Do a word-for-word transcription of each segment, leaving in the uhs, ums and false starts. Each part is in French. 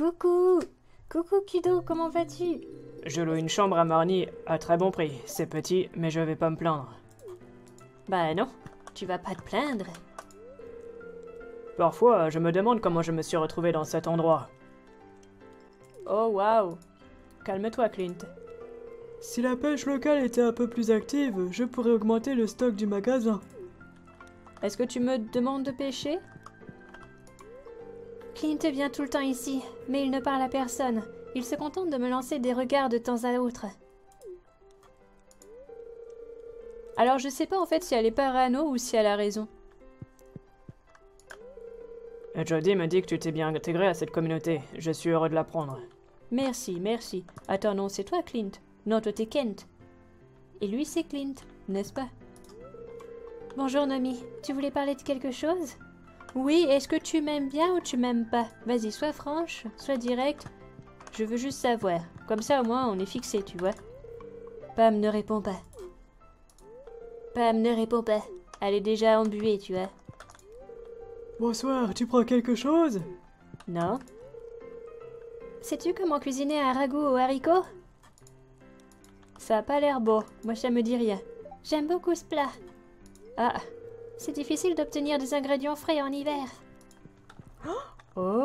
Coucou! Coucou Kido, comment vas-tu? Je loue une chambre à Marny à très bon prix. C'est petit, mais je vais pas me plaindre. Bah non, tu vas pas te plaindre. Parfois, je me demande comment je me suis retrouvé dans cet endroit. Oh waouh! Calme-toi, Clint. Si la pêche locale était un peu plus active, je pourrais augmenter le stock du magasin. Est-ce que tu me demandes de pêcher? Clint vient tout le temps ici, mais il ne parle à personne. Il se contente de me lancer des regards de temps à autre. Alors je sais pas en fait si elle est parano ou si elle a raison. Et Jody me dit que tu t'es bien intégré à cette communauté. Je suis heureux de l'apprendre. Merci, merci. Attends, non, c'est toi Clint. Non, toi t'es Kent. Et lui c'est Clint, n'est-ce pas? Bonjour Nomi, tu voulais parler de quelque chose? Oui, est-ce que tu m'aimes bien ou tu m'aimes pas? Vas-y, sois franche, sois directe. Je veux juste savoir. Comme ça au moins on est fixé, tu vois. Pam ne répond pas. Pam ne répond pas. Elle est déjà embuée, tu vois. Bonsoir, tu prends quelque chose? Non. Sais-tu comment cuisiner un ragoût aux haricots? Ça a pas l'air beau. Moi ça me dit rien. J'aime beaucoup ce plat. Ah, c'est difficile d'obtenir des ingrédients frais en hiver. Oh!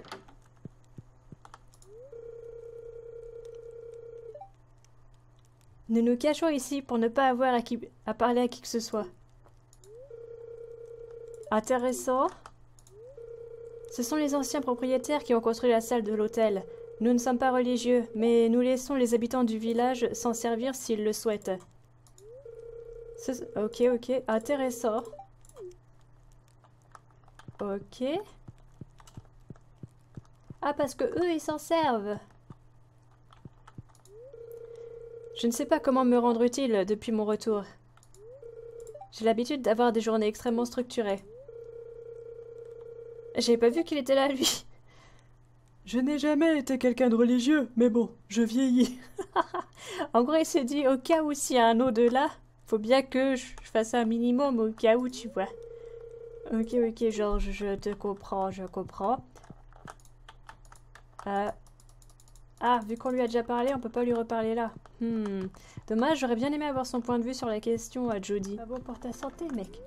Nous nous cachons ici pour ne pas avoir à, qui... à parler à qui que ce soit. Intéressant. Ce sont les anciens propriétaires qui ont construit la salle de l'hôtel. Nous ne sommes pas religieux, mais nous laissons les habitants du village s'en servir s'ils le souhaitent. Ce... Ok, ok, intéressant. Ok. Ah, parce que eux, ils s'en servent. Je ne sais pas comment me rendre utile depuis mon retour. J'ai l'habitude d'avoir des journées extrêmement structurées. J'avais pas vu qu'il était là, lui. Je n'ai jamais été quelqu'un de religieux, mais bon, je vieillis. En gros, il s'est dit, au cas où s'il y a un au-delà, faut bien que je fasse un minimum au cas où, tu vois. Ok, ok, Georges, je te comprends, je comprends. Euh... Ah, vu qu'on lui a déjà parlé, on peut pas lui reparler là. Hmm. Dommage, j'aurais bien aimé avoir son point de vue sur la question à Jody. Pas bon pour ta santé, mec.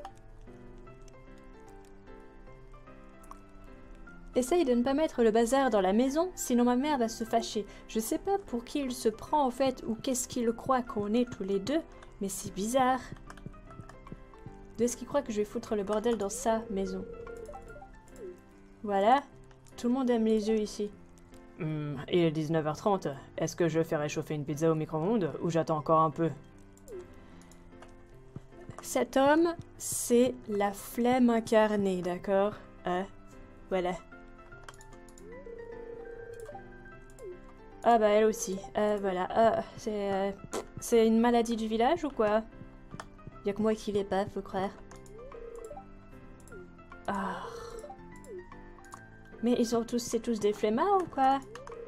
Essaye de ne pas mettre le bazar dans la maison, sinon ma mère va se fâcher. Je sais pas pour qui il se prend en fait, ou qu'est-ce qu'il croit qu'on est tous les deux, mais c'est bizarre. D'où est-ce qu'il croit que je vais foutre le bordel dans sa maison? Voilà. Tout le monde aime les œufs ici. Hum, il est dix-neuf heures trente. Est-ce que je fais réchauffer une pizza au micro-ondes ou j'attends encore un peu? Cet homme, c'est la flemme incarnée, d'accord? Hein? Voilà. Ah bah elle aussi. Euh, voilà. Ah, c'est euh, c'est une maladie du village ou quoi? Y'a que moi qui l'ai pas, faut croire. Ah. Mais ils sont tous, c'est tous des flemmards ou quoi?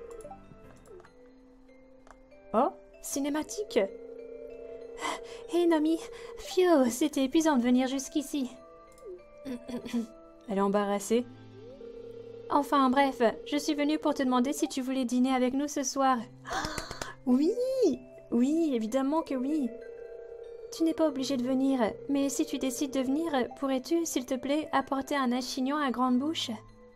Oh, cinématique. Hé hey, Nomi, Fio, c'était épuisant de venir jusqu'ici. Elle est embarrassée. Enfin bref, je suis venue pour te demander si tu voulais dîner avec nous ce soir. Oui, oui, évidemment que oui. Tu n'es pas obligé de venir, mais si tu décides de venir, pourrais-tu, s'il te plaît, apporter un œuf chignon à grande bouche?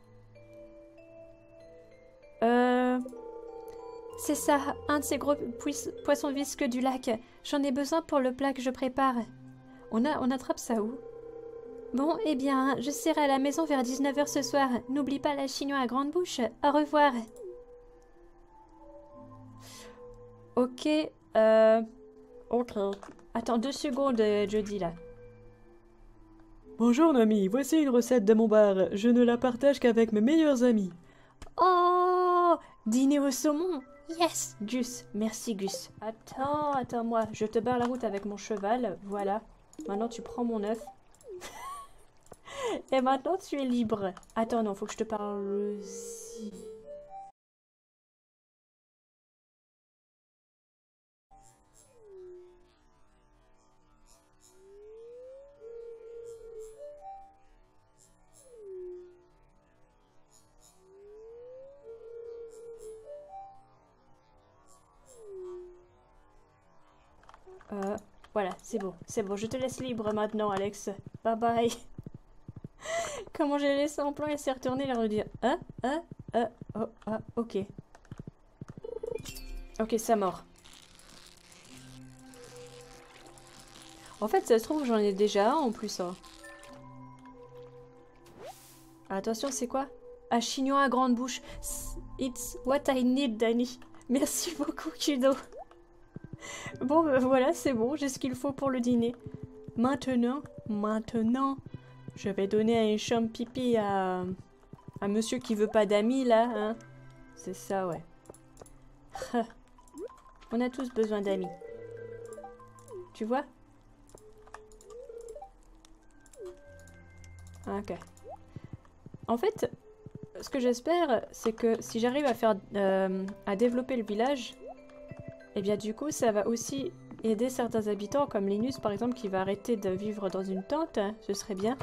Euh... C'est ça, un de ces gros poissons visqueux du lac. J'en ai besoin pour le plat que je prépare. On, a, on attrape ça où? Bon, eh bien, je serai à la maison vers dix-neuf heures ce soir. N'oublie pas la chignon à grande bouche. Au revoir. Ok, euh... Ok. Attends deux secondes, Jody, là. Bonjour Nomi, voici une recette de mon bar. Je ne la partage qu'avec mes meilleurs amis. Oh! Dîner au saumon! Yes! Gus, merci Gus. Attends, attends-moi, je te barre la route avec mon cheval, voilà. Maintenant tu prends mon œuf. Et maintenant tu es libre. Attends, non, faut que je te parle aussi. Euh, voilà, c'est bon, c'est bon. Je te laisse libre maintenant, Alex. Bye bye. Comment j'ai laissé en plan et s'est retourné leur dire ah, ah, ah, oh, ah, ok. Ok, ça mort. En fait, ça se trouve, j'en ai déjà un en plus. Hein. Attention, c'est quoi? Un chignon à grande bouche. It's what I need, Danny. Merci beaucoup, Kudo. Bon, ben voilà, c'est bon, j'ai ce qu'il faut pour le dîner. Maintenant, maintenant, je vais donner un champ pipi à... à monsieur qui veut pas d'amis, là, hein. C'est ça, ouais. On a tous besoin d'amis. Tu vois? Ok. En fait, ce que j'espère, c'est que si j'arrive à faire, euh, à développer le village, et eh bien du coup, ça va aussi aider certains habitants, comme Linus par exemple, qui va arrêter de vivre dans une tente. Hein, ce serait bien.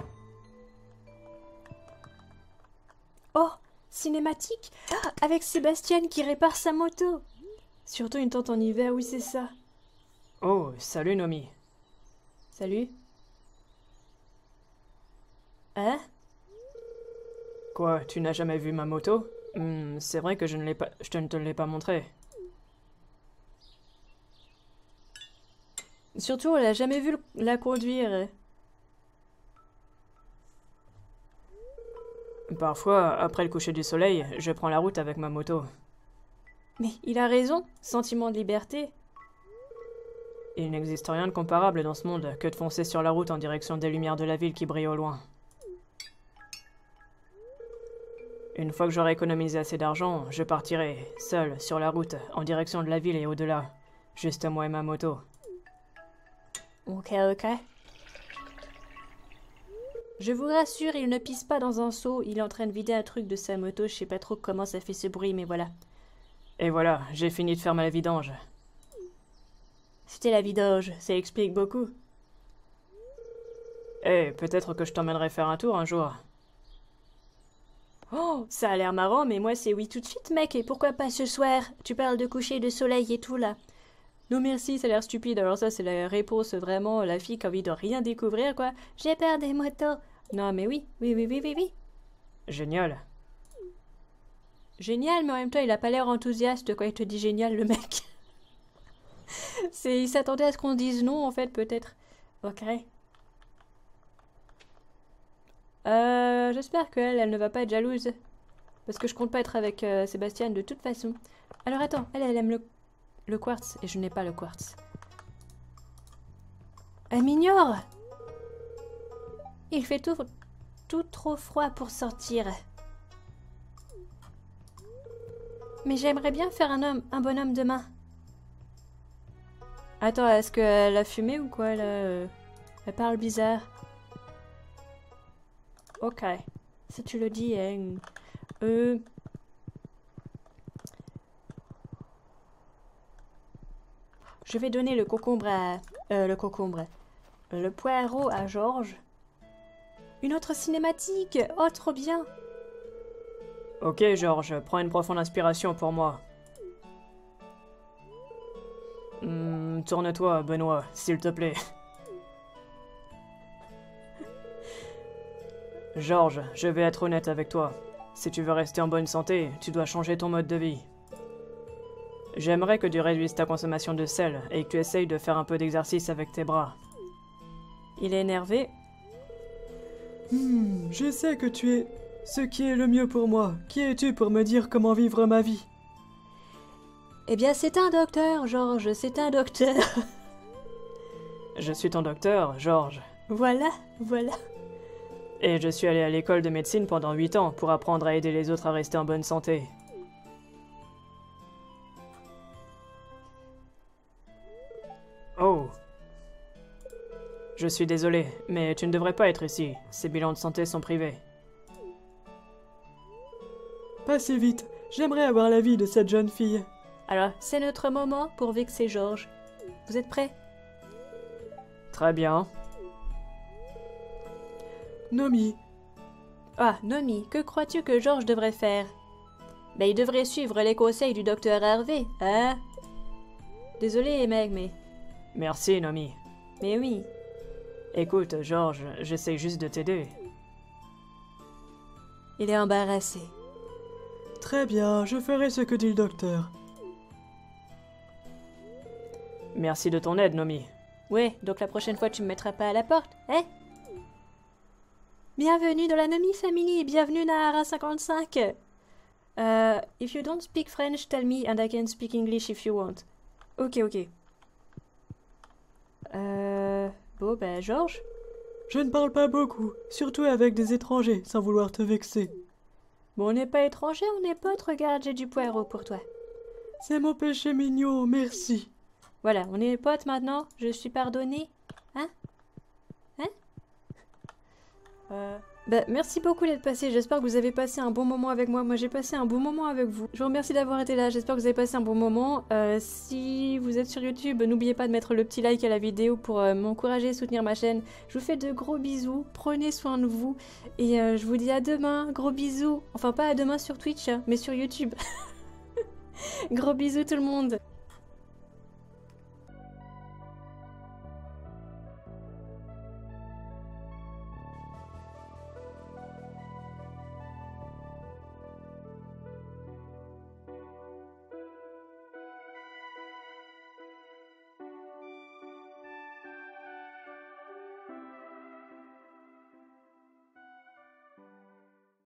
Oh, cinématique ah, avec Sébastien qui répare sa moto. Surtout une tente en hiver, oui c'est ça. Oh, salut Nomi. Salut. Hein? Quoi, tu n'as jamais vu ma moto? hmm, C'est vrai que je ne l'ai pas, je ne te l'ai pas montré. Surtout, elle a jamais vu la conduire. Parfois, après le coucher du soleil, je prends la route avec ma moto. Mais il a raison, sentiment de liberté. Il n'existe rien de comparable dans ce monde que de foncer sur la route en direction des lumières de la ville qui brillent au loin. Une fois que j'aurai économisé assez d'argent, je partirai, seul, sur la route, en direction de la ville et au-delà. Juste moi et ma moto. Ok, ok. Je vous rassure, il ne pisse pas dans un seau, il est en train de vider un truc de sa moto, je sais pas trop comment ça fait ce bruit, mais voilà. Et voilà, j'ai fini de faire ma vidange. C'était la vidange, ça explique beaucoup. Eh, hey, peut-être que je t'emmènerai faire un tour un jour. Oh, ça a l'air marrant, mais moi c'est oui tout de suite, mec, et pourquoi pas ce soir? Tu parles de coucher de soleil et tout, là. Non merci, ça a l'air stupide, alors ça c'est la réponse vraiment, la fille qui a envie de rien découvrir, quoi. J'ai peur des motos. Non mais oui, oui, oui, oui, oui, oui. Génial. Génial, mais en même temps il a pas l'air enthousiaste quand il te dit génial, le mec. C'est, il s'attendait à ce qu'on dise non, en fait, peut-être. Ok. Euh, j'espère qu'elle, elle ne va pas être jalouse. Parce que je compte pas être avec euh, Sébastien de toute façon. Alors attends, elle, elle aime le, le quartz, et je n'ai pas le quartz. Elle m'ignore. Il fait tout, tout trop froid pour sortir. Mais j'aimerais bien faire un homme, un bonhomme demain. Attends, est-ce qu'elle a fumé ou quoi, là euh, elle parle bizarre. Ok. Si tu le dis, hein. Euh... Je vais donner le concombre à... Euh, le concombre. Le poireau à Georges. Une autre cinématique. Oh, trop bien. Ok, Georges, prends une profonde inspiration pour moi. Hmm, tourne-toi, Benoît, s'il te plaît. Georges, je vais être honnête avec toi. Si tu veux rester en bonne santé, tu dois changer ton mode de vie. J'aimerais que tu réduises ta consommation de sel et que tu essayes de faire un peu d'exercice avec tes bras. Il est énervé. Hmm, je sais que tu es ce qui est le mieux pour moi. Qui es-tu pour me dire comment vivre ma vie? Eh bien, c'est un docteur, Georges, c'est un docteur. Je suis ton docteur, Georges. Voilà, voilà. Et je suis allé à l'école de médecine pendant huit ans pour apprendre à aider les autres à rester en bonne santé. Oh. Je suis désolé, mais tu ne devrais pas être ici. Ces bilans de santé sont privés. Pas si vite. J'aimerais avoir l'avis de cette jeune fille. Alors, c'est notre moment pour vexer Georges. Vous êtes prêts? Très bien. Nomi. Ah, Nomi, que crois-tu que Georges devrait faire? Ben, il devrait suivre les conseils du docteur Hervé, hein? Désolé, mec, mais... Merci, Nomi. Mais oui. Écoute, George, j'essaye juste de t'aider. Il est embarrassé. Très bien, je ferai ce que dit le docteur. Merci de ton aide, Nomi. Ouais, donc la prochaine fois tu me mettras pas à la porte, hein? Bienvenue dans la Nomi Family, bienvenue Nahara cinquante-cinq. Uh, if you don't speak French, tell me and I can speak English if you want. Ok, ok. Euh... Bon, ben, Georges? Je ne parle pas beaucoup, surtout avec des étrangers, sans vouloir te vexer. Bon, on n'est pas étrangers, on est potes, regarde, j'ai du poireau pour toi. C'est mon péché mignon, merci. Voilà, on est potes maintenant, je suis pardonné. Hein? Hein? Euh... Bah, merci beaucoup d'être passé, j'espère que vous avez passé un bon moment avec moi. Moi j'ai passé un bon moment avec vous. Je vous remercie d'avoir été là, j'espère que vous avez passé un bon moment. Euh, si vous êtes sur YouTube, n'oubliez pas de mettre le petit like à la vidéo pour euh, m'encourager et soutenir ma chaîne. Je vous fais de gros bisous, prenez soin de vous. Et euh, je vous dis à demain, gros bisous. Enfin pas à demain sur Twitch, hein, mais sur YouTube. Gros bisous tout le monde.